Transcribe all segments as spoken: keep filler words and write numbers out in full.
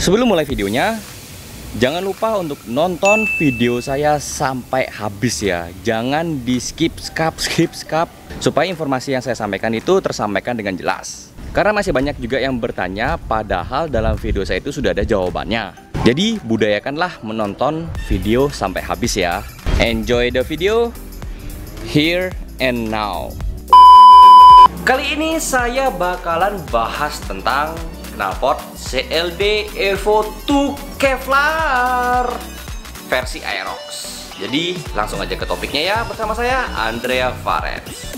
Sebelum mulai videonya, jangan lupa untuk nonton video saya sampai habis ya. Jangan di skip, skip, skip, skip, supaya informasi yang saya sampaikan itu tersampaikan dengan jelas. Karena masih banyak juga yang bertanya, padahal dalam video saya itu sudah ada jawabannya. Jadi budayakanlah menonton video sampai habis ya. Enjoy the video here and now. Kali ini saya bakalan bahas tentang knalpot C L D Evo dua Kevlar versi Aerox. Jadi langsung aja ke topiknya ya, bersama saya Andrea Fares.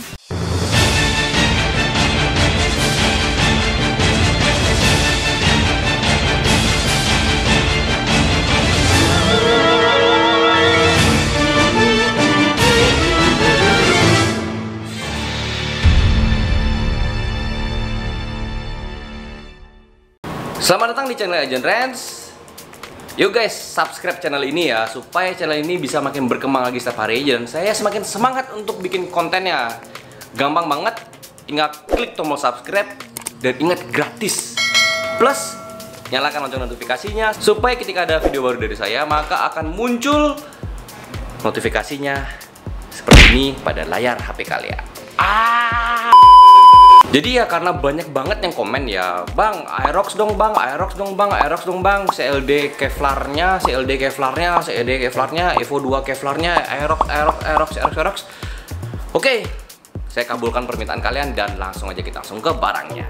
Selamat datang di channel Agent Rens. Yuk guys, subscribe channel ini ya, supaya channel ini bisa makin berkembang lagi setiap hari dan saya semakin semangat untuk bikin kontennya. Gampang banget, tinggal klik tombol subscribe dan ingat gratis. Plus nyalakan lonceng notifikasinya supaya ketika ada video baru dari saya maka akan muncul notifikasinya seperti ini pada layar H P kalian. Ah. Jadi ya karena banyak banget yang komen ya, Bang, Aerox dong bang, Aerox dong bang, Aerox dong bang, C L D Kevlarnya, C L D Kevlarnya, C L D Kevlarnya, Evo dua Kevlarnya, Aerox, Aerox, Aerox, Aerox, Aerox. Oke, saya kabulkan permintaan kalian dan langsung aja kita langsung ke barangnya.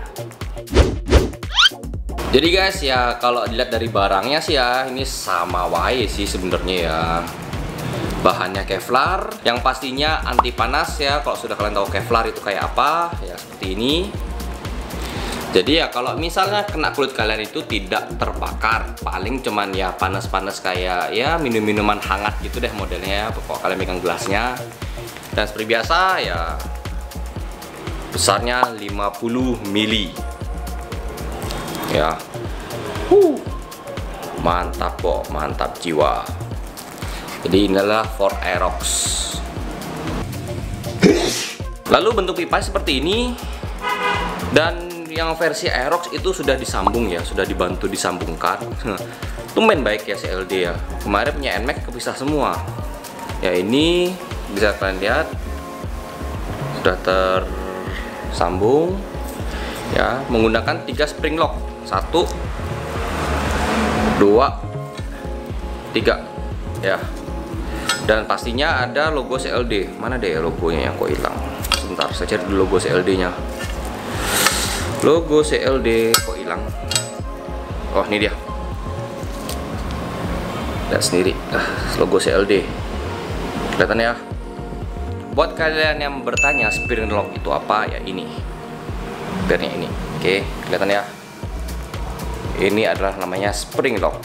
Jadi guys ya, kalau dilihat dari barangnya sih ya, ini sama wae sih sebenarnya ya. Bahannya Kevlar, yang pastinya anti panas ya. Kalau sudah kalian tahu Kevlar itu kayak apa, ya seperti ini. Jadi ya kalau misalnya kena kulit kalian itu tidak terbakar, paling cuman ya panas-panas kayak ya minum-minuman hangat gitu deh modelnya. Pokoknya kalian pegang gelasnya. Dan seperti biasa ya, besarnya lima puluh mili. Ya, uh, mantap kok, mantap jiwa. Jadi inilah Ford Aerox. Lalu bentuk pipa seperti ini. Dan yang versi Aerox itu sudah disambung ya, sudah dibantu disambungkan. Tumben baik ya C L D ya. Kemarin punya N Max kepisah semua. Ya ini bisa kalian lihat sudah tersambung ya, menggunakan tiga spring lock. Satu, dua, tiga ya. Dan pastinya ada logo C L D. Mana deh logonya yang kok hilang? Sebentar, saya cari dulu logo C L D-nya. Logo C L D kok hilang? Oh, ini dia. Lihat sendiri. Ah, logo C L D. Kelihatan ya? Buat kalian yang bertanya spring lock itu apa, ya ini. Springnya ini. Oke, kelihatan ya? Ini adalah namanya spring lock.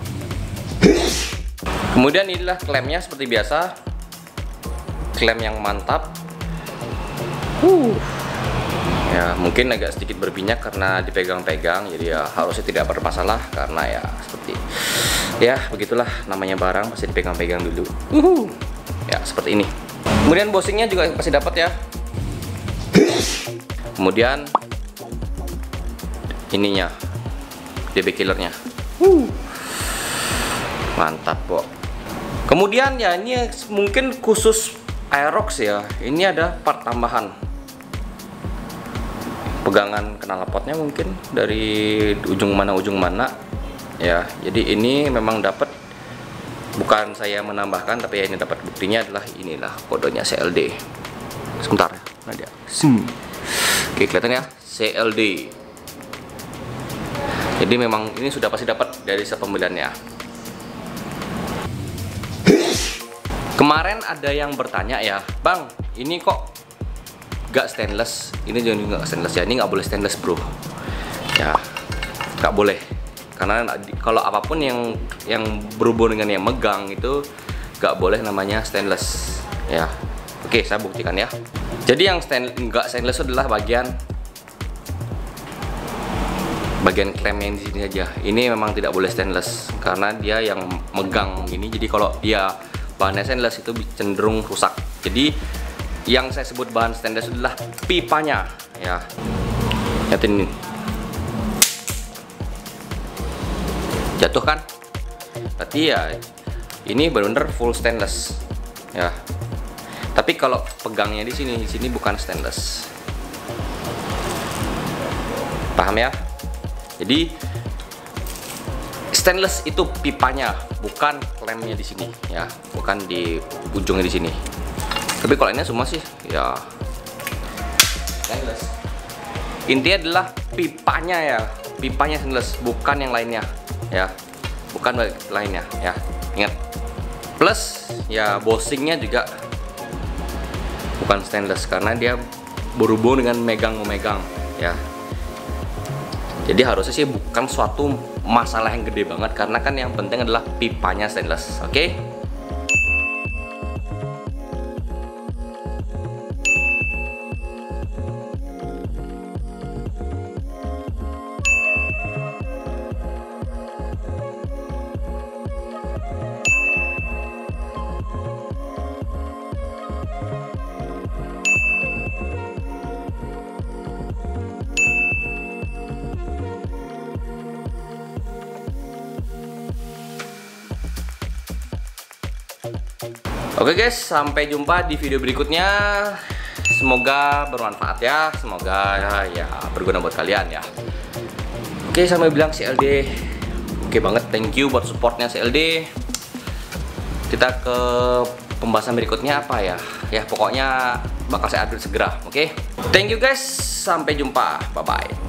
Kemudian inilah klemnya seperti biasa, klem yang mantap. Uh. Ya mungkin agak sedikit berminyak karena dipegang-pegang, jadi ya harusnya tidak bermasalah karena ya seperti ya begitulah namanya barang pasti dipegang-pegang dulu. Uh. Ya seperti ini. Kemudian bosingnya juga pasti dapat ya. Kemudian ininya, D B killernya. Uh. Mantap kok. Kemudian ya ini mungkin khusus Aerox ya. Ini ada part tambahan. Pegangan knalpotnya mungkin dari ujung mana ujung mana ya. Jadi ini memang dapat, bukan saya menambahkan tapi ya ini dapat, buktinya adalah inilah kodenya C L D. Sebentar ya. Mana dia? Hmm. Oke, kelihatan ya C L D. Jadi memang ini sudah pasti dapat dari sepembeliannya. Kemarin ada yang bertanya ya, Bang, ini kok gak stainless? Ini juga gak stainless ya, ini nggak boleh stainless bro. Ya, nggak boleh. Karena kalau apapun yang yang berhubungan dengan yang megang itu gak boleh namanya stainless. Ya, oke saya buktikan ya. Jadi yang stainless, nggak stainless adalah bagian bagian klem yang di sini aja. Ini memang tidak boleh stainless karena dia yang megang ini. Jadi kalau dia bahannya stainless itu cenderung rusak. Jadi yang saya sebut bahan stainless adalah pipanya ya. Lihat ini. Jatuh kan? Berarti ya ini benar-benar full stainless ya. Tapi kalau pegangnya di sini, di sini bukan stainless. Paham ya? Jadi stainless itu pipanya, bukan lemnya di sini ya, bukan di ujungnya di sini. Tapi kalau ini semua sih ya stainless. Intinya adalah pipanya ya, pipanya stainless, bukan yang lainnya ya, bukan lainnya ya. Ingat. Plus ya bosingnya juga bukan stainless karena dia berhubung dengan megang-memegang ya. Jadi harusnya sih bukan suatu masalah yang gede banget karena kan yang penting adalah pipanya stainless, oke? Okay? Oke guys, sampai jumpa di video berikutnya. Semoga bermanfaat ya, semoga ya, ya berguna buat kalian ya. Oke, sampai bilang C L D. Oke banget, thank you buat supportnya C L D. Kita ke pembahasan berikutnya apa ya? Ya pokoknya bakal saya update segera. Oke, thank you guys, sampai jumpa, bye bye.